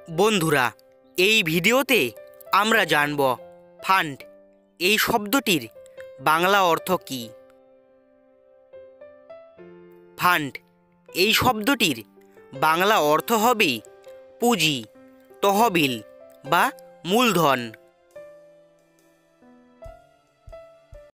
বন্ধুরা, এই ভিডিওতে আমরা জানব ফান্ড এই শব্দটির বাংলা অর্থ কী। ফান্ড এই শব্দটির বাংলা অর্থ হবে পুঁজি, তহবিল বা মূলধন।